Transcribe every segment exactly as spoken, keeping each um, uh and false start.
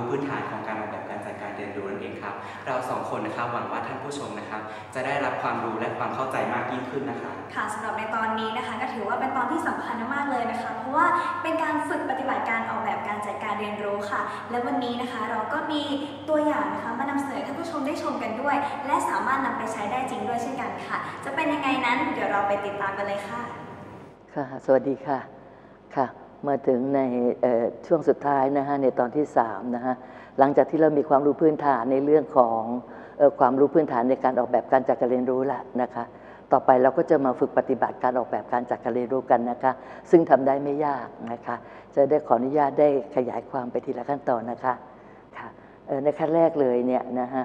พื้นฐานของการออกแบบการจัดการเรียนรู้นั่นเองครับเราสองคนนะครับหวังว่าท่านผู้ชมนะครับจะได้รับความรู้และความเข้าใจมากยิ่งขึ้นนะคะค่ะสำหรับในตอนนี้นะคะก็ถือว่าเป็นตอนที่สำคัญมากเลยนะคะเพราะว่าเป็นการฝึกปฏิบัติการออกแบบการจัดการเรียนรู้ค่ะและวันนี้นะคะเราก็มีตัวอย่างนะคะมานำเสนอท่านผู้ชมได้ชมกันด้วยและสามารถนำไปใช้ได้จริงด้วยเช่นกันค่ะจะเป็นยังไงนั้นเดี๋ยวเราไปติดตามกันเลยค่ะค่ะสวัสดีค่ะค่ะมาถึงในช่วงสุดท้ายนะฮะในตอนที่สามนะฮะหลังจากที่เรามีความรู้พื้นฐานในเรื่องของความรู้พื้นฐานในการออกแบบการจัดการเรียนรู้ละนะคะต่อไปเราก็จะมาฝึกปฏิบัติการออกแบบการจัดการเรียนรู้กันนะคะซึ่งทำได้ไม่ยากนะคะจะได้ขออนุญาตได้ขยายความไปทีละขั้นตอนนะคะค่ะในขั้นแรกเลยเนี่ยนะฮะ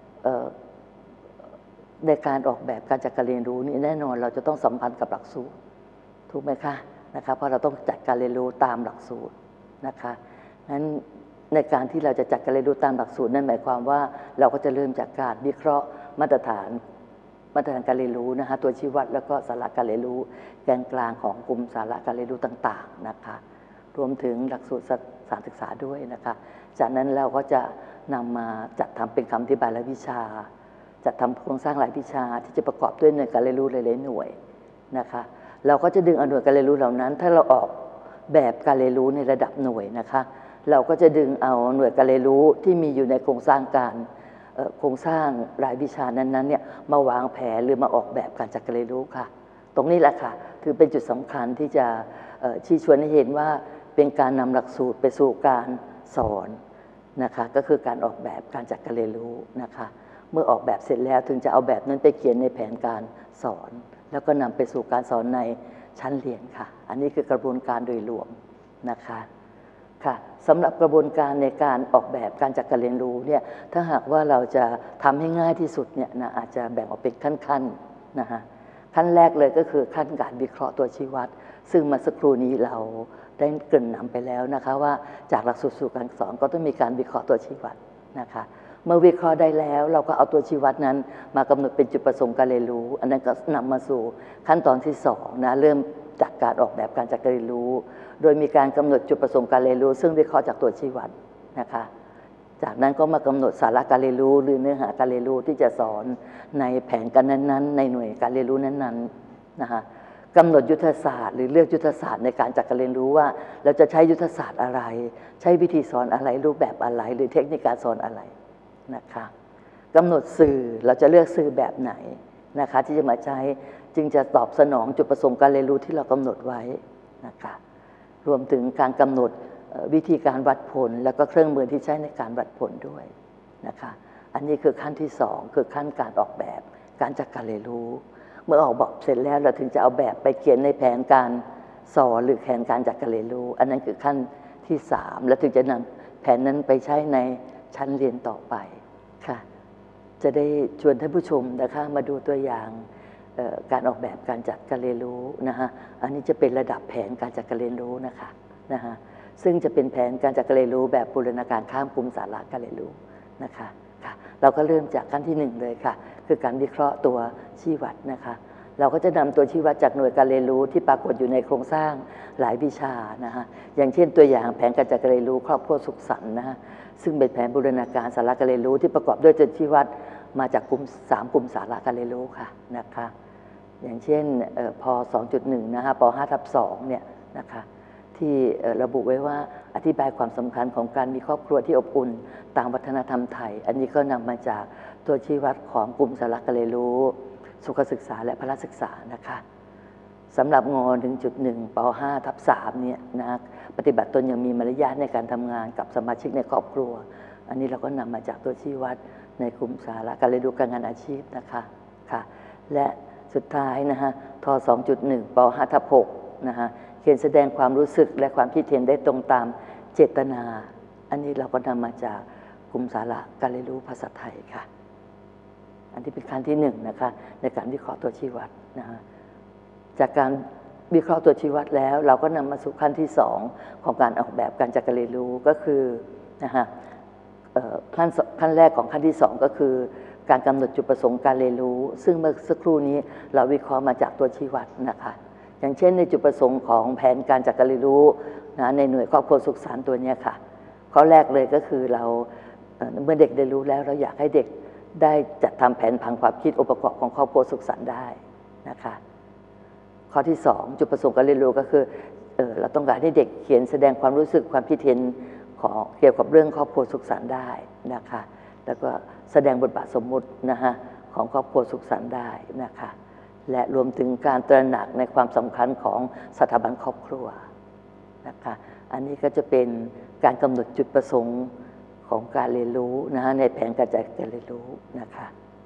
ในการออกแบบการจัดการเรียนรู้นี่แน่นอนเราจะต้องสัมพันธ์กับหลักสูตรถูกไหมคะนะคะเพราะเราต้องจัดการเรียนรู้ตามหลักสูตรนะคะนั้นในการที่เราจะจัดการเรียนรู้ตามหลักสูตรนั่นหมายความว่าเราก็จะเริ่มจากการวิเคราะห์มาตรฐานมาตรฐานการเรียนรู้นะคะตัวชี้วัดแล้วก็สาระการเรียนรู้แกนกลางของกลุ่มสาระการเรียนรู้ต่างๆนะคะรวมถึงหลักสูตรสถานศึกษาด้วยนะคะจากนั้นเราก็จะนำมาจัดทำเป็นคำอธิบายรายวิชาจัดทำโครงสร้างรายวิชาที่จะประกอบด้วยหน่วยการเรียนรู้หลายๆหน่วยนะคะเราก็จะดึงเอาหน่วยการเรียนรู้เหล่านั้นถ้าเราออกแบบการเรียนรู้ในระดับหน่วยนะคะเราก็จะดึงเอาหน่วยการเรียนรู้ที่มีอยู่ในโครงสร้างการโครงสร้างรายวิชานั้นๆเนี่ยมาวางแผนหรือมาออกแบบการจัดการเรียนรู้ค่ะตรงนี้แหละค่ะถือเป็นจุดสำคัญที่จะชี้ชวนให้เห็นว่าเป็นการนำหลักสูตรไปสู่การสอนนะคะก็คือการออกแบบการจัดการเรียนรู้นะคะเมื่อออกแบบเสร็จแล้วถึงจะเอาแบบนั้นไปเขียนในแผนการสอนแล้วก็นำไปสู่การสอนในชั้นเรียนค่ะอันนี้คือกระบวนการโดยรวมนะคะค่ะสำหรับกระบวนการในการออกแบบการจัดการเรียนรู้เนี่ยถ้าหากว่าเราจะทำให้ง่ายที่สุดเนี่ยนะอาจจะแบ่งออกเป็นขั้นๆนะฮะขั้นแรกเลยก็คือขั้นการวิเคราะห์ตัวชี้วัดซึ่งมาสักครู่นี้เราได้เกริ่นนำไปแล้วนะคะว่าจากหลักสูตรสู่การสอนก็ต้องมีการวิเคราะห์ตัวชี้วัดนะคะเมื่อวิเคราะห์ได้แล้วเราก็เอาตัวชี้วัดนั้นมากำหนดเป็นจุดประสงค์การเรียนรู้อันนั้นก็นำมาสู่ขั้นตอนที่สองนะเริ่มจากการออกแบบการจัดการเรียนรู้โดยมีการกำหนดจุดประสงค์การเรียนรู้ซึ่งวิเคราะห์จากตัวชี้วัดนะคะจากนั้นก็มากำหนดสาระการเรียนรู้หรือเนื้อหาการเรียนรู้ที่จะสอนในแผนการนั้นๆในหน่วยการเรียนรู้นั้นๆนะคะกำหนดยุทธศาสตร์หรือเลือกยุทธศาสตร์ในการจัดการเรียนรู้ว่าเราจะใช้ยุทธศาสตร์อะไรใช้วิธีสอนอะไรรูปแบบอะไรหรือเทคนิคการสอนอะไรนะคะกำหนดสื่อเราจะเลือกสื่อแบบไหนนะคะที่จะมาใช้จึงจะตอบสนองจุดประสงค์การเรียนรู้ที่เรากำหนดไว้นะคะรวมถึงการกำหนดวิธีการวัดผลแล้วก็เครื่องมือที่ใช้ในการวัดผลด้วยนะคะอันนี้คือขั้นที่สองคือขั้นการออกแบบการจัดการเรียนรู้เมื่อออกแบบเสร็จแล้วเราถึงจะเอาแบบไปเขียนในแผนการสอนหรือแผนการจัดการเรียนรู้อันนั้นคือขั้นที่สามแล้วถึงจะนำแผนนั้นไปใช้ในชั้นเรียนต่อไปค่ะจะได้ชวนท่านผู้ชมนะคะมาดูตัวอย่างการออกแบบการจัดการเรียนรู้นะฮะอันนี้จะเป็นระดับแผนการจัดการเรียนรู้นะคะนะฮะซึ่งจะเป็นแผนการจัดการเรียนรู้แบบบูรณาการข้ามกลุ่มสาระการเรียนรู้นะคะค่ะเราก็เริ่มจากขั้นที่หนึ่งเลยค่ะคือการวิเคราะห์ตัวชี้วัดนะคะเราก็จะนำตัวชี้วัดจากหน่วยการเรียนรู้ที่ปรากฏอยู่ในโครงสร้างหลายวิชานะฮะอย่างเช่นตัวอย่างแผนการจัดการเรียนรู้ครอบครัวสุขสันต์นะฮะซึ่งเป็นแผนบูรณาการสาระการเรียนรู้ที่ประกอบด้วยตัวชี้วัดมาจากกลุ่มสามกลุ่มสาระการเรียนรู้ค่ะนะคะอย่างเช่นพ สองจุดหนึ่ง นะคะป ห้าทับสอง เนี่ยนะคะที่ระบุไว้ว่าอธิบายความสำคัญของการมีครอบครัวที่อบอุ่นตามวัฒนธรรมไทยอันนี้ก็นำมาจากตัวชี้วัดของกลุ่มสาระการเรียนรู้สุขศึกษาและพละศึกษานะคะสำหรับง หนึ่งจุดหนึ่ง ป ห้าทับสาม เนี่ยนะปฏิบัติตนอย่างมีมารยาทในการทำงานกับสมาชิกในครอบครัวอันนี้เราก็นำมาจากตัวชี้วัดในกลุ่มสาระการเรียนรู้การงานอาชีพนะคะค่ะและสุดท้ายนะฮะท สองจุดหนึ่ง ป ห้าทับหก นะฮะเขียนแสดงความรู้สึกและความคิดเห็นได้ตรงตามเจตนาอันนี้เราก็นำมาจากกลุ่มสาระการเรียนรู้ภาษาไทยค่ะอันที่เป็นขั้นที่หนึ่งนะคะในการวิเคราะห์ตัวชี้วัดนะฮะจากการวิเคราะห์ตัวชี้วัดแล้วเราก็นำมาสู่ขั้นที่สองของการออกแบบการจัดการเรียนรู้ก็คือนะฮะขั้นขั้นแรกของขั้นที่สองก็คือการกำหนดจุดประสงค์การเรียนรู้ซึ่งเมื่อสักครู่นี้เราวิเคราะห์มาจากตัวชี้วัดนะคะอย่างเช่นในจุดประสงค์ของแผนการจัดการเรียนรู้นะในหน่วยครอบครัวสุขสันต์ตัวนี้ค่ะข้อแรกเลยก็คือเราเมื่อเด็กได้รู้แล้วเราอยากให้เด็กได้จัดทำแผนผังความคิดองค์ประกอบของครอบครัวสุขสันต์ได้นะคะข้อที่สองจุดประสงค์การเรียนรู้ก็คือเออเราต้องการให้เด็กเขียนแสดงความรู้สึกความคิดเห็นของเกี่ยวกับเรื่องครอบครัวสุขสันต์ได้นะคะแล้วก็แสดงบทบาทสมมุตินะฮะของครอบครัวสุขสันต์ได้นะคะและรวมถึงการตระหนักในความสำคัญของสถาบันครอบครัวนะคะอันนี้ก็จะเป็นการกำหนดจุดประสงค์ของการเรียนรู้นะฮะในแผนการจัดการเรียนรู้นะคะ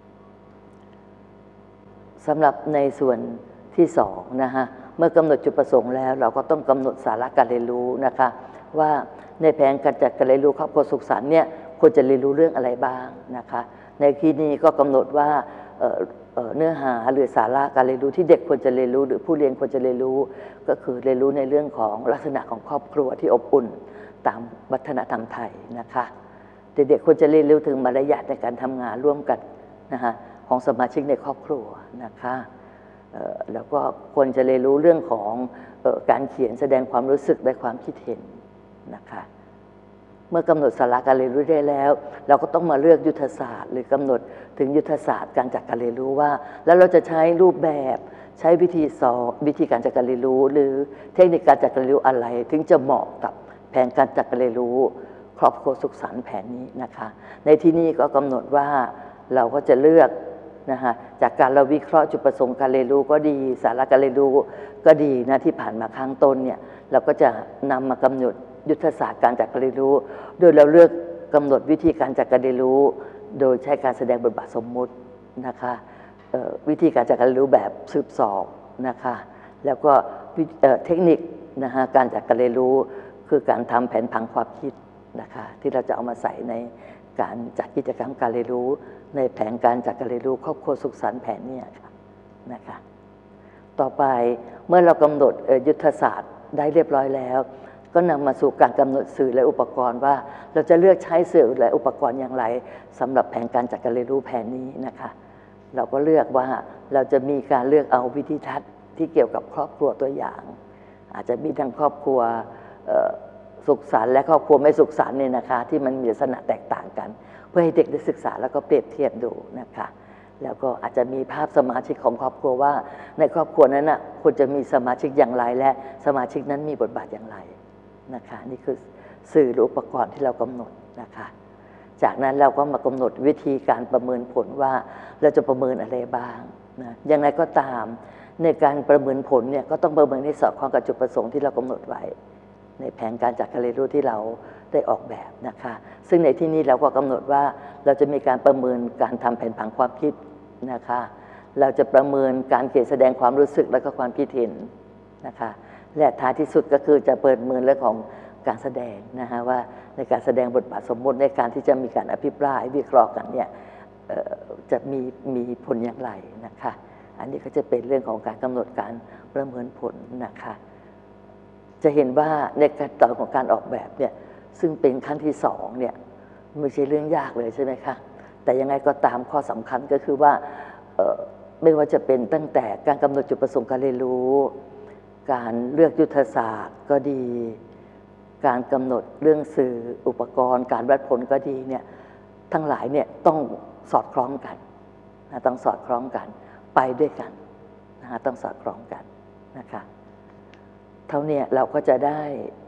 สำหรับในส่วนที่สองนะฮะเมื่อกำหนดจุดประสงค์แล้วเราก็ต้องกำหนดสาระการเรียนรู้นะคะว่าในแผนการจัดการเรียนรู้ครอบครัวสุขสันต์เนี่ยควรจะเรียนรู้เรื่องอะไรบ้างนะคะในที่นี้ก็กำหนดว่าเอ่อเนื้อหาหรือสาระการเรียนรู้ที่เด็กควรจะเรียนรู้หรือผู้เรียนควรจะเรียนรู้ก็คือเรียนรู้ในเรื่องของลักษณะของครอบครัวที่อบอุ่นตามวัฒนธรรมไทยนะคะเด็กๆควรจะเรียนรู้ถึงมารยาทในการทำงานร่วมกันนะคะของสมาชิกในครอบครัวนะคะแล้วก็ควรจะเรียนรู้เรื่องของการเขียนแสดงความรู้สึกและความคิดเห็นนะคะเมื่อกำหนดสาระการเรียนรู้ได้แล้วเราก็ต้องมาเลือกยุทธศาสตร์หรือกำหนดถึงยุทธศาสตร์การจัดการเรียนรู้ว่าแล้วเราจะใช้รูปแบบใช้วิธีสอนวิธีการจัดการเรียนรู้หรือเทคนิคการจัดการเรียนรู้อะไรถึงจะเหมาะกับแผนการจัดการเรียนรู้ครอบครัวสุขสันต์แผนนี้นะคะในที่นี้ก็กำหนดว่าเราก็จะเลือกนะคะจากการเราวิเคราะห์จุดประสงค์การเรียนรู้ก็ดีสาระการเรียนรู้ก็ดีนะที่ผ่านมาข้างต้นเนี่ยเราก็จะนำมากำหนดยุทธศาสตร์การจัดการเรียนรู้โดยเราเลือกกำหนดวิธีการจัดการเรียนรู้โดยใช้การแสดงบทบาทสมมุตินะคะวิธีการจัดการเรียนรู้แบบสืบสอบนะคะแล้วก็เทคนิคนะคะการจัดการเรียนรู้คือการทำแผนผังความคิดนะคะที่เราจะเอามาใส่ในการจัดกิจกรรมการเรียนรู้ในแผนการจัดการเรียนรู้ครอบครัวสุขสันต์แผนนี้ค่ะนะคะต่อไปเมื่อเรากำหนดยุทธศาสตร์ได้เรียบร้อยแล้วก็นำมาสู่การกำหนดสื่อและอุปกรณ์ว่าเราจะเลือกใช้สื่อและอุปกรณ์อย่างไรสำหรับแผนการจัดการเรียนรู้แผนนี้นะคะเราก็เลือกว่าเราจะมีการเลือกเอาวิธีทัศน์ที่เกี่ยวกับครอบครัวตัวอย่างอาจจะมีทั้งครอบครัวสุขสันต์และครอบครัวไม่สุขสันต์เนี่ยนะคะที่มันมีลักษณะแตกต่างกันเพื่อให้เด็กได้ศึกษาแล้วก็เปรียบเทียบดูนะคะแล้วก็อาจจะมีภาพสมาชิกของครอบครัวว่าในครอบครัวนั้นน่ะควรจะมีสมาชิกอย่างไรและสมาชิกนั้นมีบทบาทอย่างไรนะคะนี่คือสื่อหรืออุปกรณ์ที่เรากำหนดนะคะจากนั้นเราก็มากำหนดวิธีการประเมินผลว่าเราจะประเมินอะไรบ้างนะอย่างไรก็ตามในการประเมินผลเนี่ยก็ต้องประเมินให้สอดคล้องกับจุดประสงค์ที่เรากำหนดไว้ในแผนการจัดการเรียนรู้ที่เราได้ออกแบบนะคะซึ่งในที่นี้เราก็กำหนดว่าเราจะมีการประเมินการทำแผนผังความคิดนะคะเราจะประเมินการเขียนแสดงความรู้สึกและก็ความคิดเห็นนะคะและท้ายที่สุดก็คือจะเปิดเมือเรื่องของการแสดงนะคะว่าในการแสดงบทบาทสมมติในการที่จะมีการอภิปรายวิเคราะห์กันเนี่ยจะมีมีผลอย่างไรนะคะอันนี้ก็จะเป็นเรื่องของการกำหนดการประเมินผลนะคะจะเห็นว่าในขั้นตอนของการออกแบบเนี่ยซึ่งเป็นขั้นที่สองเนี่ยไม่ใช่เรื่องยากเลยใช่ไหมคะแต่ยังไงก็ตามข้อสำคัญก็คือว่าไม่ว่าจะเป็นตั้งแต่การกำหนดจุดประสงค์การเรียนรู้การเลือกยุทธศาสตร์ก็ดีการกำหนดเรื่องสื่ออุปกรณ์การวัดผลก็ดีเนี่ยทั้งหลายเนี่ยต้องสอดคล้องกันนะต้องสอดคล้องกันไปด้วยกันนะต้องสอดคล้องกันนะคะเท่านี้เราก็จะได้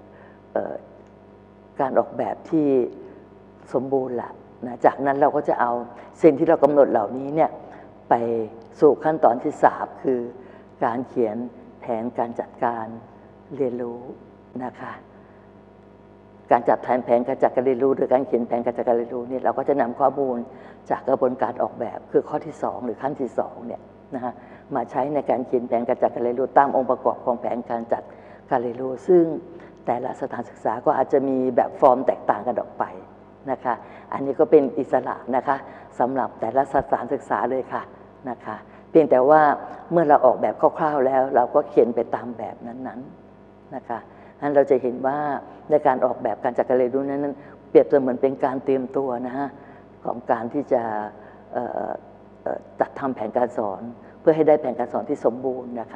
การออกแบบที่สมบูรณ์ละนะจากนั้นเราก็จะเอาสิ่งที่เรากำหนดเหล่านี้เนี่ยไปสู่ขั้นตอนที่สามคือการเขียนแผนการจัดการเรียนรู้นะคะการจัดแผนแผนการจัดการเรียนรู้หรือการเขียนแผนการจัดการเรียนรู้เนี่ยเราก็จะนำข้อมูลจากกระบวนการออกแบบคือข้อที่สองหรือขั้นที่สองเนี่ยนะฮะมาใช้ในการเขียนแผนการจัดการเรียนรู้ตามองค์ประกอบของแผนการจัดการเรียนรู้ซึ่งแต่ละสถานศึกษาก็อาจจะมีแบบฟอร์มแตกต่างกันออกไปนะคะอันนี้ก็เป็นอิสระนะคะสำหรับแต่ละสถานศึกษาเลยค่ะนะคะเพียงแต่ว่าเมื่อเราออกแบบคร่าวๆแล้วเราก็เขียนไปตามแบบนั้นๆนะคะนั้นเราจะเห็นว่าในการออกแบบการจัดการเรียนรู้นั้นเปรียบเสมือนเป็นการเตรียมตัวนะฮะของการที่จะจัดทำแผนการสอนเพื่อให้ได้แผนการสอนที่สมบูรณ์นะคะ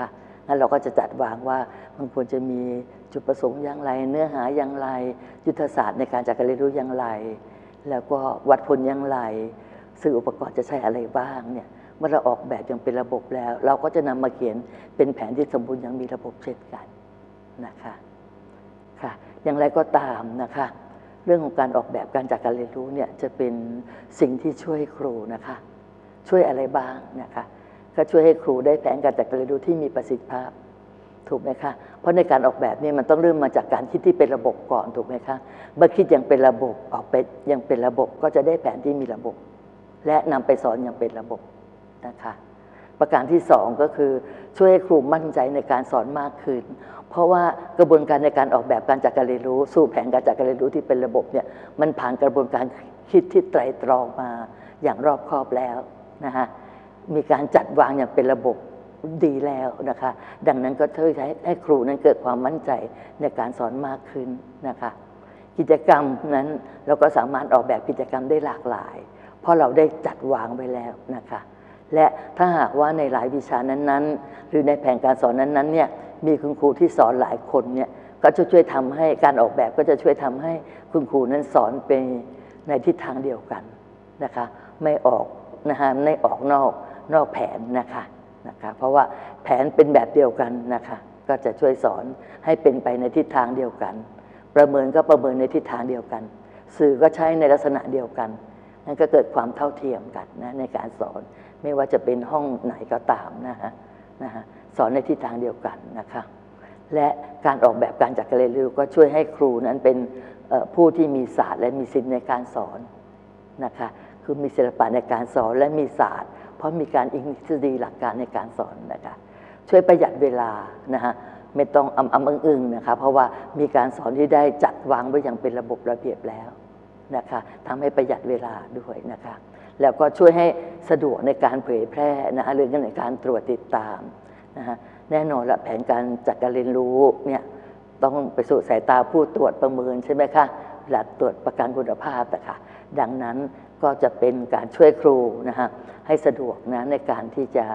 งั้นเราก็จะจัดวางว่ามันควรจะมีจุดประสงค์อย่างไรเนื้อหาอย่างไรยุทธศาสตร์ในการจัดการเรียนรู้อย่างไรแล้วก็วัดผลอย่างไรสื่ออุปกรณ์จะใช้อะไรบ้างเนี่ยเมื่อเราออกแบบอย่างเป็นระบบแล้วเราก็จะนำมาเขียนเป็นแผนที่สมบูรณ์อย่างมีระบบเช่นกันนะคะค่ะอย่างไรก็ตามนะคะเรื่องของการออกแบบการจัดการเรียนรู้เนี่ยจะเป็นสิ่งที่ช่วยครูนะคะช่วยอะไรบ้างนะคะก็ช่วยให้ครูได้แผนการจัดการเรียนรู้ที่มีประสิทธิภาพถูกไหมคะเพราะในการออกแบบเนี่ยมันต้องเริ่มมาจากการคิดที่เป็นระบบก่อนถูกไหมคะเมื่อคิดอย่างเป็นระบบออกไปยังเป็นระบบก็จะได้แผนที่มีระบบและนำไปสอนอย่างเป็นระบบนะคะประการที่สองก็คือช่วยให้ครูมั่นใจในการสอนมากขึ้นเพราะว่ากระบวนการในการออกแบบการจัดการเรียนรู้สู่แผนการจัดการเรียนรู้ที่เป็นระบบเนี่ยมันผ่านกระบวนการคิดที่ไตร่ตรองมาอย่างรอบคอบแล้วนะคะมีการจัดวางอย่างเป็นระบบดีแล้วนะคะดังนั้นก็ช่วยให้ให้ครูนั้นเกิดความมั่นใจในการสอนมากขึ้นนะคะกิจกรรมนั้นเราก็สามารถออกแบบกิจกรรมได้หลากหลายเพราะเราได้จัดวางไว้แล้วนะคะและถ้าหากว่าในหลายวิชานั้นๆหรือในแผนการสอนนั้นๆเนี่ยมีคุณครูที่สอนหลายคนเนี่ยก็จะช่วยทำให้การออกแบบก็จะช่วยทำให้คุณครูนั้นสอนไปในทิศทางเดียวกันนะคะไม่ออกนะคะไม่ออกนอกนอกแผนนะคะนะคะเพราะว่าแผนเป็นแบบเดียวกันนะคะก็จะช่วยสอนให้เป็นไปในทิศทางเดียวกันประเมินก็ประเมินในทิศทางเดียวกันสื่อก็ใช้ในลักษณะเดียวกันนั่นก็เกิดความเท่าเทียมกันนะในการสอนไม่ว่าจะเป็นห้องไหนก็ตามนะฮะนะฮะสอนในทิศทางเดียวกันนะคะและการออกแบบการจัดการเรียนรู้ก็ช่วยให้ครูนั้นเป็นผู้ที่มีศาสตร์และมีศิลป์ในการสอนนะคะคือมีศิลปะในการสอนและมีศาสตร์เพราะมีการอิงทฤษฎีหลักการในการสอนนะคะช่วยประหยัดเวลานะฮะไม่ต้องอำอำอึ้งๆนะคะเพราะว่ามีการสอนที่ได้จัดวางไว้อย่างเป็นระบบระเบียบแล้วนะคะทำให้ประหยัดเวลาด้วยนะคะแล้วก็ช่วยให้สะดวกในการเผยแพร่นะหรือในการตรวจติดตามนะฮะแน่นอนละแผนการจัดการเรียนรู้เนี่ยต้องไปสู่สายตาผู้ตรวจประเมินใช่ไหมคะหลักตรวจประกันคุณภาพนะคะดังนั้นก็จะเป็นการช่วยครูนะฮะให้สะดวกนะในการที่จะ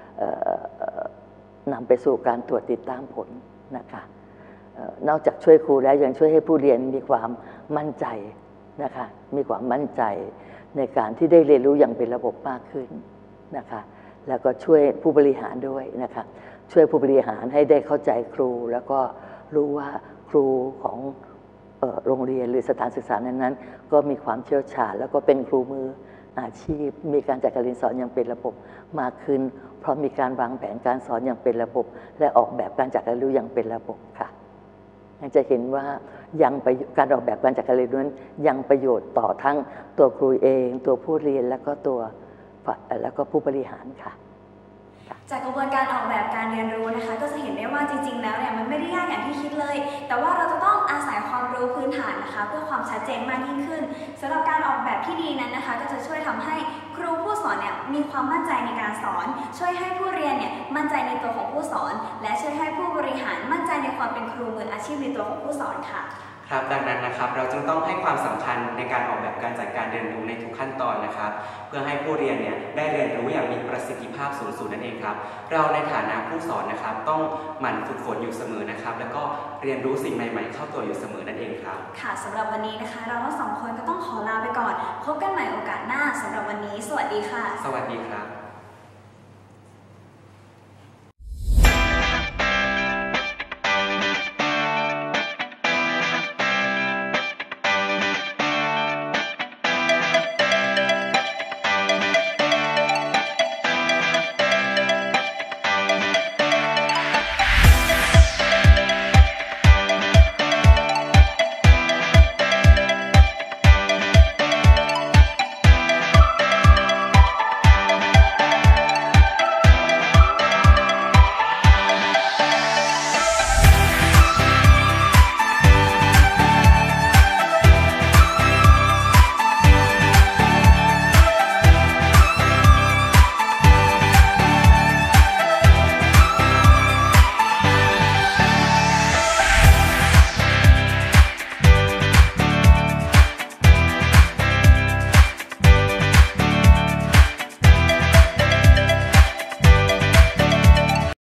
นำไปสู่การตรวจติดตามผลนะคะนอกจากช่วยครูแล้วยังช่วยให้ผู้เรียนมีความมั่นใจนะคะมีความมั่นใจในการที่ได้เรียนรู้อย่างเป็นระบบมากขึ้นนะคะแล้วก็ช่วยผู้บริหารด้วยนะคะช่วยผู้บริหารให้ได้เข้าใจครูแล้วก็รู้ว่าครูของโรงเรียนหรือสถานศึกษานั้นๆก็มีความเชี่ยวชาญแล้วก็เป็นครูมืออาชีพมีการจัดการเรียนสอนอย่างเป็นระบบมากขึ้นเพราะมีการวางแผนการสอนอย่างเป็นระบบและออกแบบการจัดการเรียนรู้อย่างเป็นระบบค่ะจะเห็นว่ายังไปการออกแบบการจัดการเรียนรู้นั้นยังประโยชน์ต่อทั้งตัวครูเองตัวผู้เรียนแล้วก็ตัวแล้วก็ผู้บริหารค่ะจากกระบวนการออกแบบการเรียนรู้นะคะก็จะเห็นได้ว่าจริงๆแล้วเนี่ยมันไม่ได้ยากอย่างที่คิดเลยแต่ว่าเราจะต้องอาศัยความรู้พื้นฐานนะคะเพื่อความชัดเจนมากยิ่งขึ้นสำหรับการออกแบบที่ดีนั้นนะคะก็จะช่วยทำให้ครูผู้สอนเนี่ยมีความมั่นใจในการสอนช่วยให้ผู้เรียนเนี่ยมั่นใจในตัวของผู้สอนและช่วยให้ผู้บริหารมั่นใจในความเป็นครูมืออาชีพในตัวของผู้สอนค่ะครับดังนั้นนะครับเราจึงต้องให้ความสำคัญในการออกแบบการจัดการเรียนรู้ในทุกขั้นตอนนะครับเพื่อให้ผู้เรียนเนี่ยได้เรียนรู้อย่างมีประสิทธิภาพสูงสุดนั่นเองครับเราในฐานะผู้สอนนะครับต้องหมั่นฝึกฝนอยู่เสมอนะครับแล้วก็เรียนรู้สิ่งใหม่ๆเข้าตัวอยู่เสมอนั่นเองครับค่ะสำหรับวันนี้นะคะเราทั้งสองคนก็ต้องขอลาไปก่อนพบกันใหม่โอกาสหน้าสำหรับวันนี้สวัสดีค่ะสวัสดีครับ